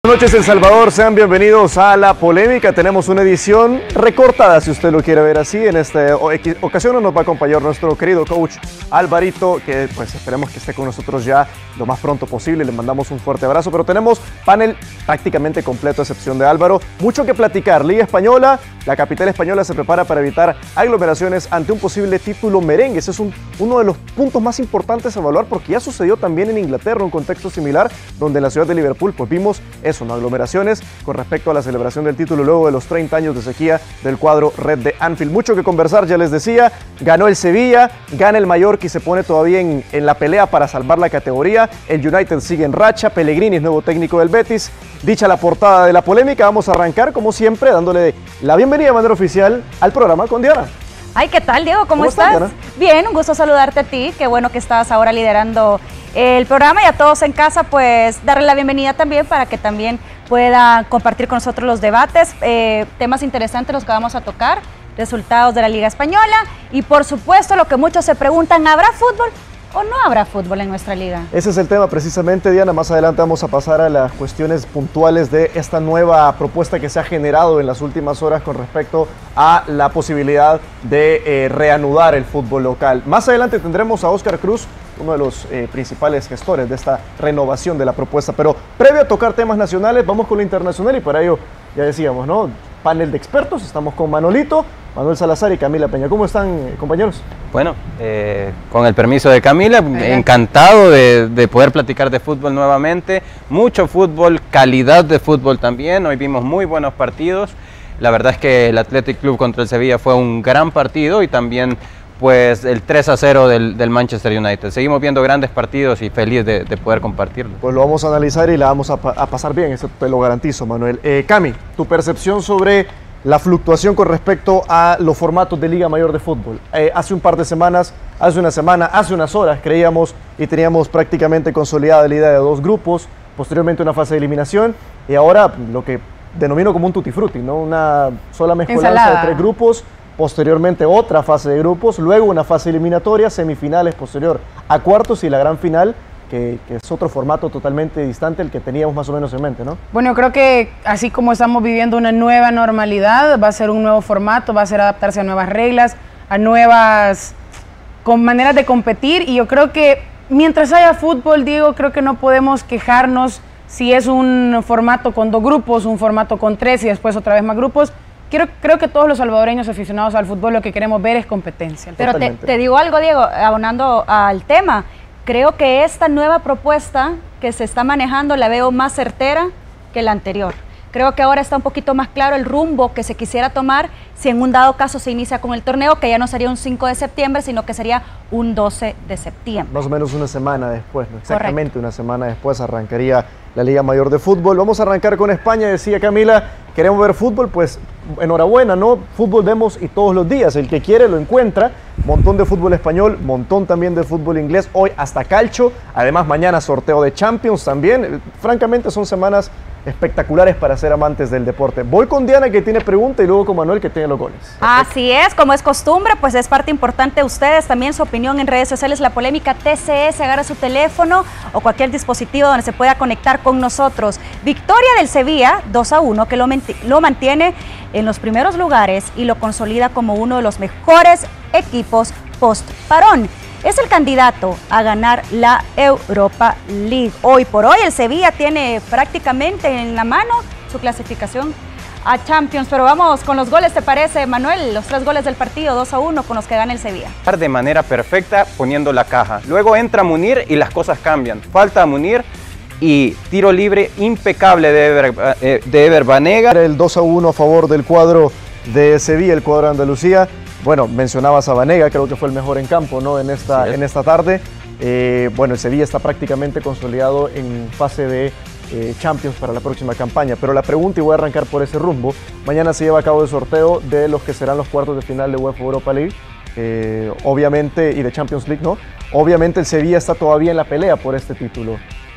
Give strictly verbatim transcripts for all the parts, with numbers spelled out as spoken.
Buenas noches, El Salvador, sean bienvenidos a La Polémica. Tenemos una edición recortada, si usted lo quiere ver así. En esta ocasión nos va a acompañar nuestro querido coach Alvarito, que pues esperemos que esté con nosotros ya lo más pronto posible. Le mandamos un fuerte abrazo, pero tenemos panel prácticamente completo a excepción de Álvaro. Mucho que platicar. Liga Española, la capital española se prepara para evitar aglomeraciones ante un posible título merengue. Ese es un, uno de los puntos más importantes a evaluar, porque ya sucedió también en Inglaterra, un contexto similar, donde en la ciudad de Liverpool pues vimos eso, no aglomeraciones con respecto a la celebración del título luego de los treinta años de sequía del cuadro red de Anfield. Mucho que conversar, ya les decía. Ganó el Sevilla, gana el Mallorca y se pone todavía en, en la pelea para salvar la categoría. El United sigue en racha, Pellegrini es nuevo técnico del Betis. Dicha la portada de La Polémica, vamos a arrancar como siempre dándole la bienvenida de manera oficial al programa con Diana. Ay, ¿qué tal, Diego? ¿Cómo, ¿Cómo estás? estás Bien, un gusto saludarte a ti. Qué bueno que estás ahora liderando el programa, y a todos en casa, pues darle la bienvenida también para que también puedan compartir con nosotros los debates, eh, temas interesantes los que vamos a tocar, resultados de la Liga Española y por supuesto lo que muchos se preguntan, ¿habrá fútbol o no habrá fútbol en nuestra liga? Ese es el tema precisamente, Diana. Más adelante vamos a pasar a las cuestiones puntuales de esta nueva propuesta que se ha generado en las últimas horas con respecto a la posibilidad de eh, reanudar el fútbol local. Más adelante tendremos a Óscar Cruz, uno de los eh, principales gestores de esta renovación de la propuesta. Pero previo a tocar temas nacionales, vamos con lo internacional y para ello, ya decíamos, ¿no? Panel de expertos, estamos con Manolito, Manuel Salazar y Camila Peña. ¿Cómo están, compañeros? Bueno, eh, con el permiso de Camila, encantado de, de poder platicar de fútbol nuevamente. Mucho fútbol, calidad de fútbol también. Hoy vimos muy buenos partidos. La verdad es que el Athletic Club contra el Sevilla fue un gran partido y también pues el tres a cero del, del Manchester United. Seguimos viendo grandes partidos y feliz de, de poder compartirlo. Pues lo vamos a analizar y la vamos a, a pasar bien, eso te lo garantizo, Manuel. Eh, Cami, tu percepción sobre la fluctuación con respecto a los formatos de Liga Mayor de Fútbol. Eh, hace un par de semanas, hace una semana, hace unas horas creíamos y teníamos prácticamente consolidada la idea de dos grupos, posteriormente una fase de eliminación y ahora lo que denomino como un tutti frutti, ¿no? Una sola mezcolanza Ensalada. de tres grupos. Posteriormente otra fase de grupos, luego una fase eliminatoria, semifinales posterior a cuartos y la gran final, que, que es otro formato totalmente distante al que teníamos más o menos en mente, ¿no? Bueno, yo creo que así como estamos viviendo una nueva normalidad, va a ser un nuevo formato, va a ser adaptarse a nuevas reglas, a nuevas con maneras de competir, y yo creo que mientras haya fútbol, Diego, creo que no podemos quejarnos si es un formato con dos grupos, un formato con tres y después otra vez más grupos. Quiero, creo que todos los salvadoreños aficionados al fútbol lo que queremos ver es competencia. Pero te, te digo algo, Diego, abonando al tema, creo que esta nueva propuesta que se está manejando la veo más certera que la anterior. Creo que ahora está un poquito más claro el rumbo que se quisiera tomar si en un dado caso se inicia con el torneo, que ya no sería un cinco de septiembre, sino que sería un doce de septiembre. Más o menos una semana después, ¿no? Exactamente. Correcto. Una semana después arrancaría la Liga Mayor de Fútbol. Vamos a arrancar con España, decía Camila, queremos ver fútbol, pues enhorabuena, ¿no? Fútbol vemos y todos los días, el que quiere lo encuentra, montón de fútbol español, montón también de fútbol inglés, hoy hasta calcio, además mañana sorteo de Champions también. Francamente son semanas espectaculares para ser amantes del deporte. Voy con Diana, que tiene pregunta, y luego con Manuel, que tiene los goles. Así es, como es costumbre, pues es parte importante de ustedes también su opinión en redes sociales. La Polémica T C S, agarra su teléfono o cualquier dispositivo donde se pueda conectar con nosotros. Victoria del Sevilla, dos a uno, que lo, lo mantiene en los primeros lugares y lo consolida como uno de los mejores equipos post-parón. Es el candidato a ganar la Europa League. Hoy por hoy el Sevilla tiene prácticamente en la mano su clasificación a Champions, pero vamos con los goles, ¿te parece, Manuel? Los tres goles del partido, dos a uno, con los que gana el Sevilla. De manera perfecta poniendo la caja. Luego entra Munir y las cosas cambian. Falta Munir y tiro libre impecable de Ever, de Ever Banega. El dos a uno a favor del cuadro de Sevilla, el cuadro de Andalucía. Bueno, mencionabas a Banega, creo que fue el mejor en campo, ¿no? En esta, sí, en esta tarde. Eh, bueno, el Sevilla está prácticamente consolidado en fase de eh, Champions para la próxima campaña. Pero la pregunta, y voy a arrancar por ese rumbo, mañana se lleva a cabo el sorteo de los que serán los cuartos de final de UEFA Europa League. Eh, obviamente, y de Champions League, ¿no? Obviamente el Sevilla está todavía en la pelea por este título.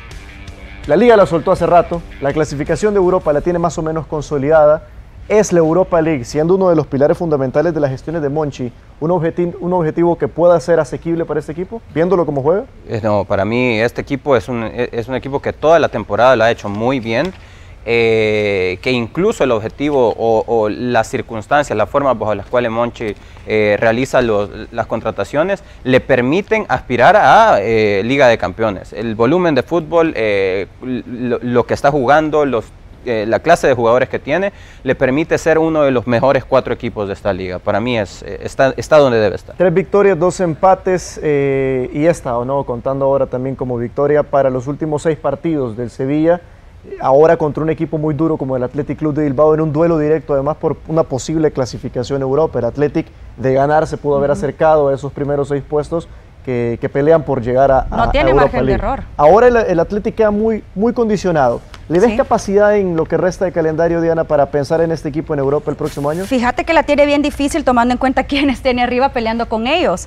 La Liga la soltó hace rato, la clasificación de Europa la tiene más o menos consolidada. Es la Europa League, siendo uno de los pilares fundamentales de las gestiones de Monchi, un objetivo, un objetivo que pueda ser asequible para este equipo, viéndolo como juega. No, para mí este equipo es un, es un equipo que toda la temporada lo ha hecho muy bien eh, que incluso el objetivo o, o las circunstancias, las formas bajo las cuales Monchi eh, realiza los, las contrataciones, le permiten aspirar a eh, Liga de Campeones. El volumen de fútbol, eh, lo, lo que está jugando, los Eh, la clase de jugadores que tiene, le permite ser uno de los mejores cuatro equipos de esta liga. Para mí es, eh, está, está donde debe estar. Tres victorias, dos empates eh, y esta, o no, contando ahora también como victoria para los últimos seis partidos del Sevilla, ahora contra un equipo muy duro como el Athletic Club de Bilbao en un duelo directo, además por una posible clasificación a Europa. El Athletic, de ganar, se pudo haber uh-huh. acercado a esos primeros seis puestos que, que pelean por llegar a, no a, tiene a Europa margen League. de error. Ahora el, el Athletic queda muy, muy condicionado. ¿Le ves sí. capacidad en lo que resta de calendario, Diana, para pensar en este equipo en Europa el próximo año? Fíjate que la tiene bien difícil tomando en cuenta quiénes tiene arriba peleando con ellos.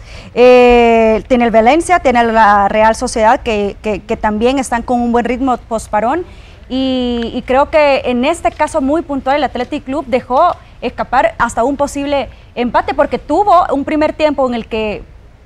Eh, tiene el Valencia, tiene la Real Sociedad, que, que, que también están con un buen ritmo posparón. Y, y creo que en este caso muy puntual el Athletic Club dejó escapar hasta un posible empate, porque tuvo un primer tiempo en el que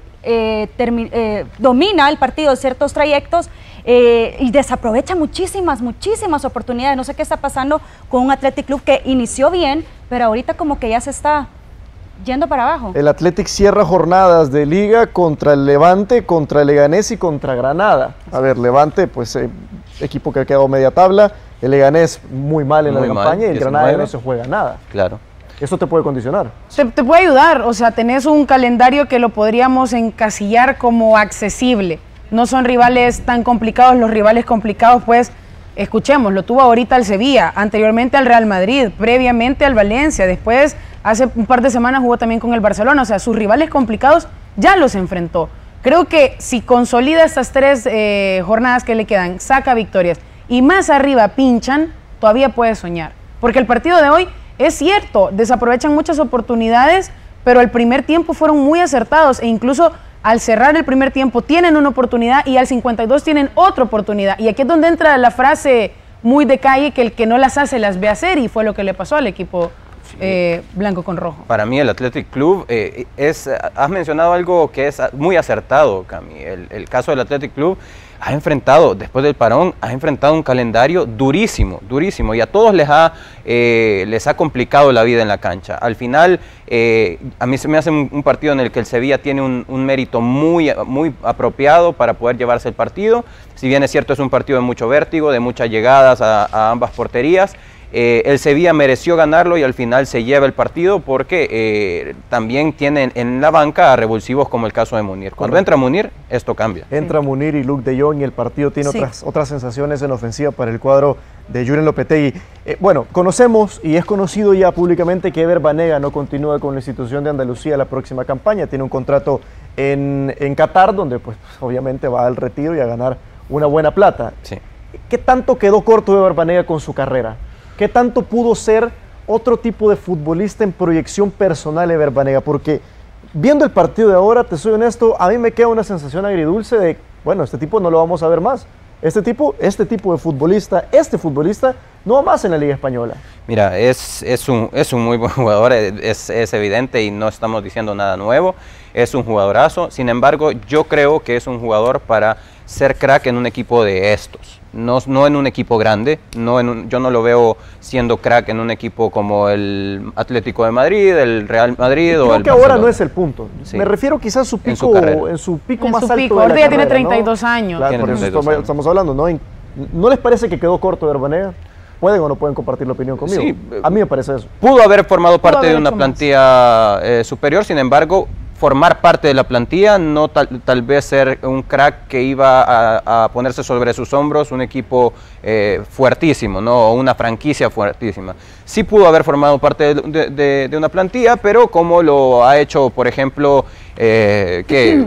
eh, termi, eh, domina el partido en ciertos trayectos, Eh, y desaprovecha muchísimas, muchísimas oportunidades. No sé qué está pasando con un Athletic Club que inició bien, pero ahorita como que ya se está yendo para abajo. El Athletic cierra jornadas de liga contra el Levante, contra el Leganés y contra Granada. A ver, Levante, pues eh, equipo que ha quedado media tabla, el Leganés muy mal en muy la mal, campaña y el diecinueve. Granada no se juega nada. Claro. Eso te puede condicionar. Te, te puede ayudar, o sea, tenés un calendario que lo podríamos encasillar como accesible. No son rivales tan complicados, los rivales complicados, pues, escuchemos, lo tuvo ahorita el Sevilla, anteriormente al Real Madrid, previamente al Valencia, después, hace un par de semanas jugó también con el Barcelona, o sea, sus rivales complicados ya los enfrentó. Creo que si consolida estas tres eh, jornadas que le quedan, saca victorias y más arriba pinchan, todavía puede soñar. Porque el partido de hoy es cierto, desaprovechan muchas oportunidades, pero el primer tiempo fueron muy acertados e incluso al cerrar el primer tiempo tienen una oportunidad y al cincuenta y dos tienen otra oportunidad. Y aquí es donde entra la frase muy de calle que el que no las hace las ve hacer, y fue lo que le pasó al equipo sí. eh, blanco con rojo. Para mí el Athletic Club eh, es, has mencionado algo que es muy acertado, Cami. El, el caso del Athletic Club ha enfrentado, después del parón, ha enfrentado un calendario durísimo, durísimo, y a todos les ha, eh, les ha complicado la vida en la cancha. Al final, eh, a mí se me hace un, un partido en el que el Sevilla tiene un, un mérito muy, muy apropiado para poder llevarse el partido. Si bien es cierto, es un partido de mucho vértigo, de muchas llegadas a, a ambas porterías. Eh, el Sevilla mereció ganarlo y al final se lleva el partido porque eh, también tienen en la banca a revulsivos como el caso de Munir. Cuando entra Munir, esto cambia. Entra sí. Munir y Luke de Jong y el partido tiene sí. otras, otras sensaciones en ofensiva para el cuadro de Julen Lopetegui. Eh, bueno, conocemos y es conocido ya públicamente que Ever Banega no continúa con la institución de Andalucía la próxima campaña. Tiene un contrato en, en Qatar donde pues obviamente va al retiro y a ganar una buena plata. Sí. ¿Qué tanto quedó corto Ever Banega con su carrera? ¿Qué tanto pudo ser otro tipo de futbolista en proyección personal Ever Banega? Porque viendo el partido de ahora, te soy honesto, a mí me queda una sensación agridulce de, bueno, este tipo no lo vamos a ver más. Este tipo, este tipo de futbolista, este futbolista, no va más en la Liga Española. Mira, es, es, un, es un muy buen jugador, es, es evidente y no estamos diciendo nada nuevo. Es un jugadorazo, sin embargo, yo creo que es un jugador para ser crack en un equipo de estos. No, no en un equipo grande, no en un, yo no lo veo siendo crack en un equipo como el Atlético de Madrid, el Real Madrid creo o el que Barcelona. Ahora no es el punto. Sí. Me refiero quizás a su pico, en su, en su pico en más su alto pico. de la Ahora ya tiene carrera, treinta y dos ¿no? años. Claro, por eso estamos, estamos hablando, ¿no? ¿No les parece que quedó corto Ever Banega? ¿Pueden o no pueden compartir la opinión conmigo? Sí, a mí me parece eso. Pudo haber formado Pudo parte haber de una plantilla eh, superior, sin embargo, formar parte de la plantilla, no tal, tal vez ser un crack que iba a, a ponerse sobre sus hombros un equipo eh, fuertísimo, ¿no? O una franquicia fuertísima. Sí pudo haber formado parte de, de, de, de una plantilla, pero como lo ha hecho, por ejemplo, eh, que...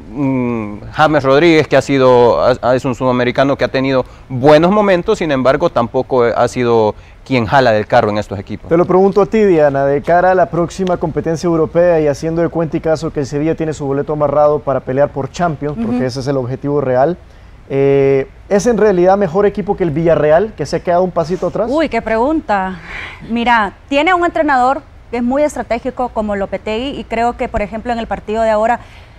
James Rodríguez, que ha sido, es un sudamericano que ha tenido buenos momentos, sin embargo tampoco ha sido quien jala del carro en estos equipos. Te lo pregunto a ti, Diana, de cara a la próxima competencia europea y haciendo de cuenta y caso que el Sevilla tiene su boleto amarrado para pelear por Champions, uh-huh. porque ese es el objetivo real, eh, ¿es en realidad mejor equipo que el Villarreal, que se ha quedado un pasito atrás? Uy, qué pregunta. Mira, tiene un entrenador que es muy estratégico como Lopetegui y creo que, por ejemplo, en el partido de ahora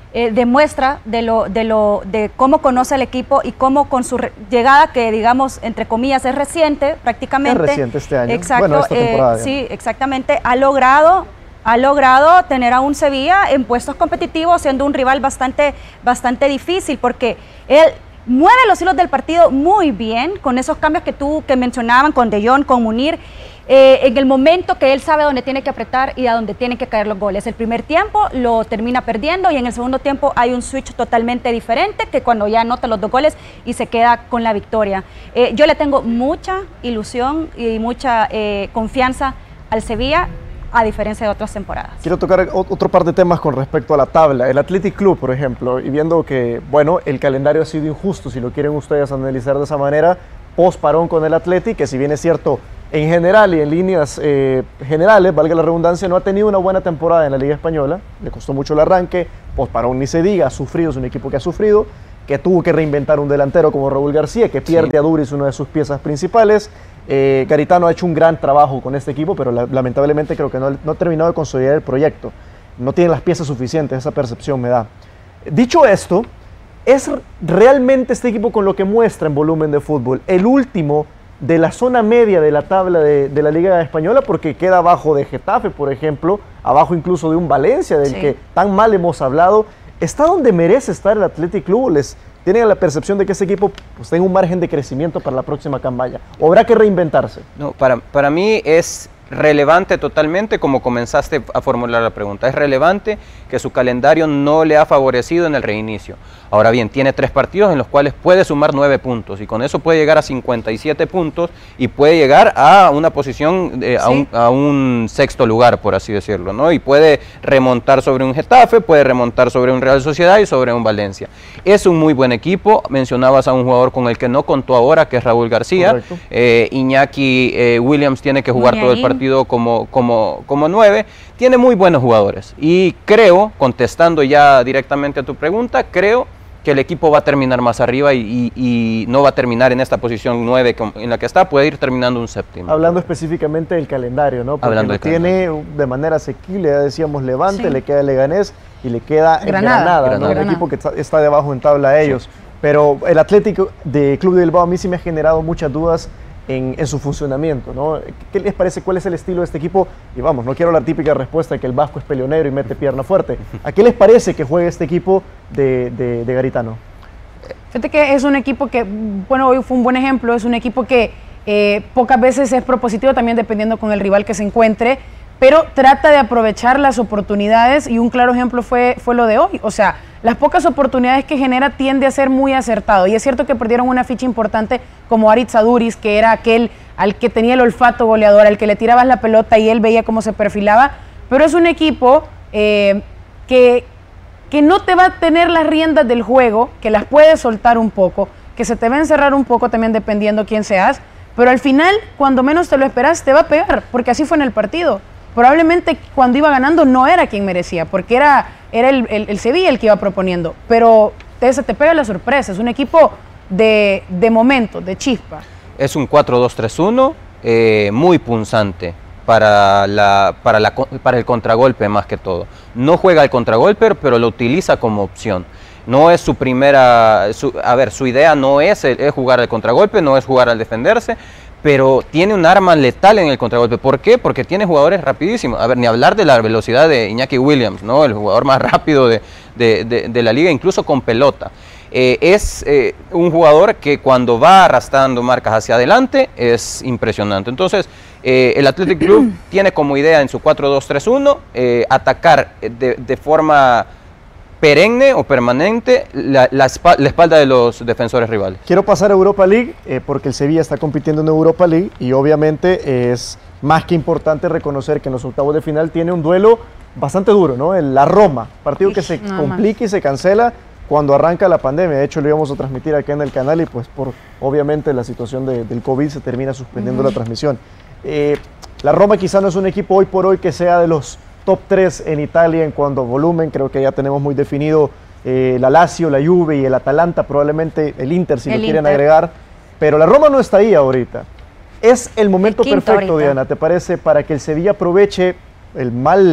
eh, demuestra de, lo, de, lo, de cómo conoce el equipo y cómo con su llegada, que digamos, entre comillas, es reciente prácticamente. Es reciente este año. Exacto, bueno, esta temporada, eh, sí, exactamente, ha logrado... ha logrado tener a un Sevilla en puestos competitivos, siendo un rival bastante, bastante difícil, porque él mueve los hilos del partido muy bien, con esos cambios que tú que mencionaban, con De Jong, con Munir, eh, en el momento que él sabe dónde tiene que apretar y a dónde tienen que caer los goles. El primer tiempo lo termina perdiendo y en el segundo tiempo hay un switch totalmente diferente, que cuando ya anota los dos goles y se queda con la victoria. Eh, yo le tengo mucha ilusión y mucha eh, confianza al Sevilla, a diferencia de otras temporadas. Quiero tocar otro par de temas con respecto a la tabla. El Athletic Club, por ejemplo, y viendo que, bueno, el calendario ha sido injusto, si lo quieren ustedes analizar de esa manera, post parón con el Athletic, que si bien es cierto, en general y en líneas eh, generales, valga la redundancia, no ha tenido una buena temporada en la Liga Española, le costó mucho el arranque, post parón ni se diga, ha sufrido, es un equipo que ha sufrido, que tuvo que reinventar un delantero como Raúl García, que pierde sí. a Duris, una de sus piezas principales. Eh, Garitano ha hecho un gran trabajo con este equipo, pero la, lamentablemente creo que no, no ha terminado de consolidar el proyecto. No tiene las piezas suficientes, esa percepción me da. Dicho esto, ¿es realmente este equipo con lo que muestra en volumen de fútbol el último de la zona media de la tabla de, de la Liga Española? Porque queda abajo de Getafe, por ejemplo, abajo incluso de un Valencia, del sí. que tan mal hemos hablado. ¿Está donde merece estar el Athletic Club? ¿Les tienen la percepción de que ese equipo pues, tenga un margen de crecimiento para la próxima campaña? ¿O habrá que reinventarse? No, para, para mí es relevante totalmente, como comenzaste a formular la pregunta. Es relevante que su calendario no le ha favorecido en el reinicio. Ahora bien, tiene tres partidos en los cuales puede sumar nueve puntos y con eso puede llegar a cincuenta y siete puntos y puede llegar a una posición, eh, sí. a, un, a un sexto lugar, por así decirlo, ¿no? Y puede remontar sobre un Getafe, puede remontar sobre un Real Sociedad y sobre un Valencia. Es un muy buen equipo. Mencionabas a un jugador con el que no contó ahora, que es Raúl García. Eh, Iñaki eh, Williams tiene que jugar todo el partido como, como, como nueve. Tiene muy buenos jugadores y creo, contestando ya directamente a tu pregunta, creo que el equipo va a terminar más arriba y, y, y no va a terminar en esta posición nueve en la que está, puede ir terminando un séptimo. Hablando específicamente del calendario, ¿no? Porque Hablando lo tiene calendario. de manera asequible, ya decíamos Levante, sí. le queda Leganés y le queda Granada, Granada, Granada. ¿no? Un equipo que está, está debajo en tabla a ellos. Sí. Pero el Atlético de Club de Bilbao a mí sí me ha generado muchas dudas En, en su funcionamiento, ¿no? ¿Qué les parece? ¿Cuál es el estilo de este equipo? Y vamos, no quiero la típica respuesta de que el vasco es peleonero y mete pierna fuerte. ¿A qué les parece que juegue este equipo de, de, de Garitano? Fíjate que es un equipo que, bueno, hoy fue un buen ejemplo, es un equipo que eh, pocas veces es propositivo, también dependiendo con el rival que se encuentre, pero trata de aprovechar las oportunidades y un claro ejemplo fue, fue lo de hoy. O sea, las pocas oportunidades que genera tiende a ser muy acertado. Y es cierto que perdieron una ficha importante como Aritz Aduriz, que era aquel al que tenía el olfato goleador, al que le tirabas la pelota y él veía cómo se perfilaba. Pero es un equipo eh, que, que no te va a tener las riendas del juego, que las puedes soltar un poco, que se te va a encerrar un poco también dependiendo quién seas. Pero al final, cuando menos te lo esperas, te va a pegar, porque así fue en el partido. Probablemente cuando iba ganando no era quien merecía, porque era, era el, el, el Sevilla el que iba proponiendo, pero te, se te pega la sorpresa, es un equipo de, de momento, de chispa. Es un cuatro dos tres uno eh, muy punzante para, la, para, la, para el contragolpe más que todo. No juega el contragolpe, pero lo utiliza como opción. No es su primera, su, a ver, su idea no es, el, es jugar al contragolpe, no es jugar al defenderse, pero tiene un arma letal en el contragolpe. ¿Por qué? Porque tiene jugadores rapidísimos. A ver, ni hablar de la velocidad de Iñaki Williams, ¿no? El jugador más rápido de, de, de, de la liga, incluso con pelota. Eh, es eh, un jugador que cuando va arrastrando marcas hacia adelante es impresionante. Entonces, eh, el Athletic Club tiene como idea en su cuatro dos tres uno eh, atacar de, de forma perenne o permanente la, la, la espalda de los defensores rivales. Quiero pasar a Europa League eh, porque el Sevilla está compitiendo en Europa League y obviamente es más que importante reconocer que en los octavos de final tiene un duelo bastante duro, ¿no? El, la Roma, partido que se Nada complica más. y se cancela cuando arranca la pandemia. De hecho lo íbamos a transmitir acá en el canal y pues por obviamente la situación de, del COVID se termina suspendiendo uh-huh. la transmisión. Eh, la Roma quizá no es un equipo hoy por hoy que sea de los top tres en Italia en cuanto a volumen. Creo que ya tenemos muy definido eh, la Lazio, la Juve y el Atalanta, probablemente el Inter si el lo quieren Inter. agregar, pero la Roma no está ahí ahorita. Es el momento el perfecto, ahorita. Diana, ¿te parece? Para que el Sevilla aproveche el mal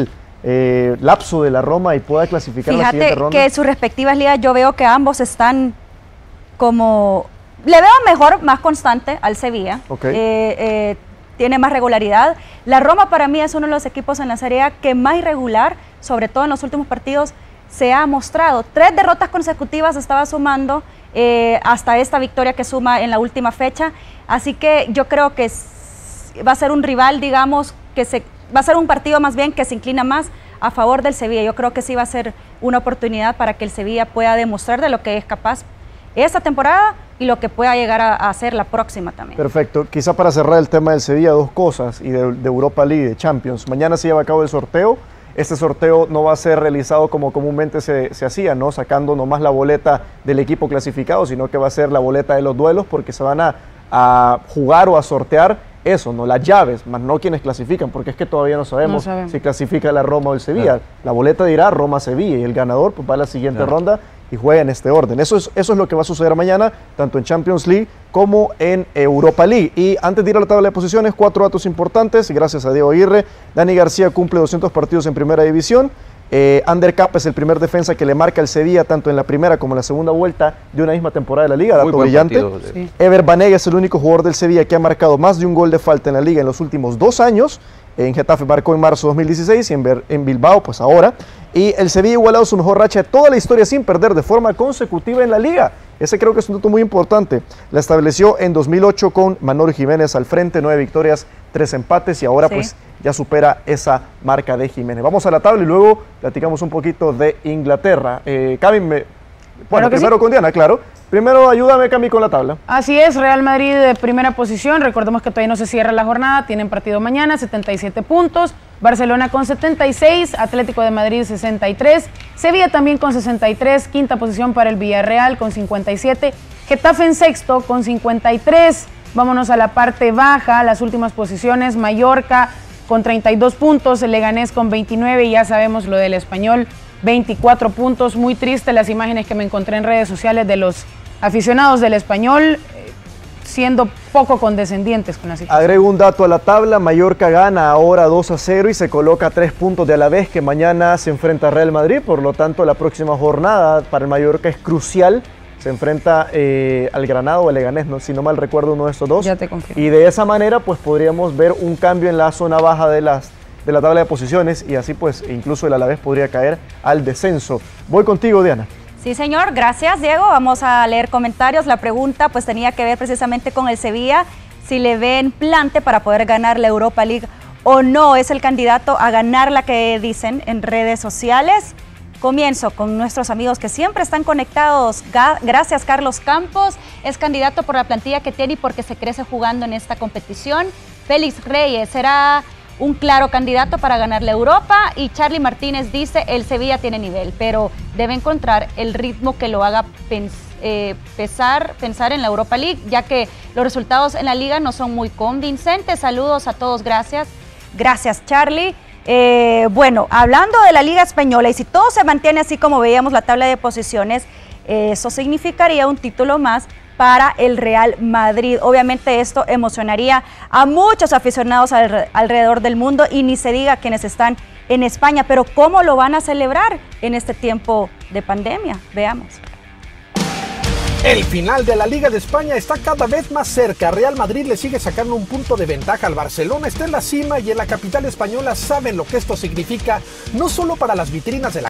eh, lapso de la Roma y pueda clasificar a la siguiente ronda? Fíjate que sus respectivas ligas yo veo que ambos están como... Le veo mejor, más constante al Sevilla. Okay. Eh, eh, tiene más regularidad. La Roma para mí es uno de los equipos en la Serie A que más irregular, sobre todo en los últimos partidos, se ha mostrado. Tres derrotas consecutivas estaba sumando eh, hasta esta victoria que suma en la última fecha. Así que yo creo que va a ser un rival, digamos, que se va a ser un partido más bien que se inclina más a favor del Sevilla. Yo creo que sí va a ser una oportunidad para que el Sevilla pueda demostrar de lo que es capaz esta temporada y lo que pueda llegar a, a hacer la próxima también. Perfecto. Quizá para cerrar el tema del Sevilla, dos cosas, y de, de Europa League y de Champions. Mañana se lleva a cabo el sorteo. Este sorteo no va a ser realizado como comúnmente se, se hacía, ¿no? Sacando nomás la boleta del equipo clasificado, sino que va a ser la boleta de los duelos, porque se van a, a jugar o a sortear eso, ¿no? Las llaves, más no quienes clasifican, porque es que todavía no sabemos, no sabemos. si clasifica la Roma o el Sevilla. Claro. La boleta dirá Roma-Sevilla y el ganador pues va a la siguiente Claro. ronda y juega en este orden. Eso es, eso es lo que va a suceder mañana, tanto en Champions League como en Europa League. Y antes de ir a la tabla de posiciones, cuatro datos importantes, gracias a Diego Aguirre. Dani García cumple doscientos partidos en primera división. Eh, Ander Kapp es el primer defensa que le marca el Sevilla tanto en la primera como en la segunda vuelta de una misma temporada de la Liga, dato brillante. Sí. Ever Banega es el único jugador del Sevilla que ha marcado más de un gol de falta en la Liga en los últimos dos años. En Getafe marcó en marzo de dos mil dieciséis y en, Ber en Bilbao pues ahora. Y el Sevilla ha igualado su mejor racha de toda la historia sin perder de forma consecutiva en la Liga. Ese creo que es un dato muy importante. La estableció en dos mil ocho con Manolo Jiménez al frente, nueve victorias, tres empates y ahora Sí. pues ya supera esa marca de Jiménez. Vamos a la tabla y luego platicamos un poquito de Inglaterra. Eh, Cami, me... bueno, Claro que primero sí. con Diana, claro. Primero ayúdame, Cami, con la tabla. Así es, Real Madrid de primera posición, recordemos que todavía no se cierra la jornada, tienen partido mañana, setenta y siete puntos, Barcelona con setenta y seis, Atlético de Madrid sesenta y tres, Sevilla también con sesenta y tres, quinta posición para el Villarreal con cincuenta y siete, Getafe en sexto con cincuenta y tres, vámonos a la parte baja, las últimas posiciones, Mallorca con treinta y dos puntos, el Leganés con veintinueve y ya sabemos lo del Español, veinticuatro puntos, muy triste las imágenes que me encontré en redes sociales de los aficionados del Español eh, siendo poco condescendientes con la situación. Agrego un dato a la tabla, Mallorca gana ahora dos a cero y se coloca a tres puntos de Alavés, que mañana se enfrenta a Real Madrid, por lo tanto la próxima jornada para el Mallorca es crucial, se enfrenta eh, al Granada o al Leganés, no, si no mal recuerdo uno de estos dos. Ya te confirmo. Y de esa manera pues podríamos ver un cambio en la zona baja de las de la tabla de posiciones y así pues incluso el Alavés podría caer al descenso. Voy contigo, Diana. Sí, señor, gracias, Diego. Vamos a leer comentarios. La pregunta pues tenía que ver precisamente con el Sevilla, si le ven plante para poder ganar la Europa League o no. Es el candidato a ganar la que dicen en redes sociales. Comienzo con nuestros amigos que siempre están conectados. Gracias, Carlos Campos. Es candidato por la plantilla que tiene y porque se crece jugando en esta competición. Félix Reyes será un claro candidato para ganar la Europa, y Charlie Martínez dice el Sevilla tiene nivel, pero debe encontrar el ritmo que lo haga pens eh, pesar, pensar en la Europa League, ya que los resultados en la liga no son muy convincentes. Saludos a todos, gracias. Gracias, Charlie. Eh, bueno, hablando de la Liga Española, y si todo se mantiene así como veíamos la tabla de posiciones, eh, eso significaría un título más para el Real Madrid. Obviamente esto emocionaría a muchos aficionados al, alrededor del mundo y ni se diga quienes están en España, pero ¿cómo lo van a celebrar en este tiempo de pandemia? Veamos. El final de la Liga de España está cada vez más cerca. Real Madrid le sigue sacando un punto de ventaja al Barcelona, está en la cima y en la capital española saben lo que esto significa, no solo para las vitrinas de la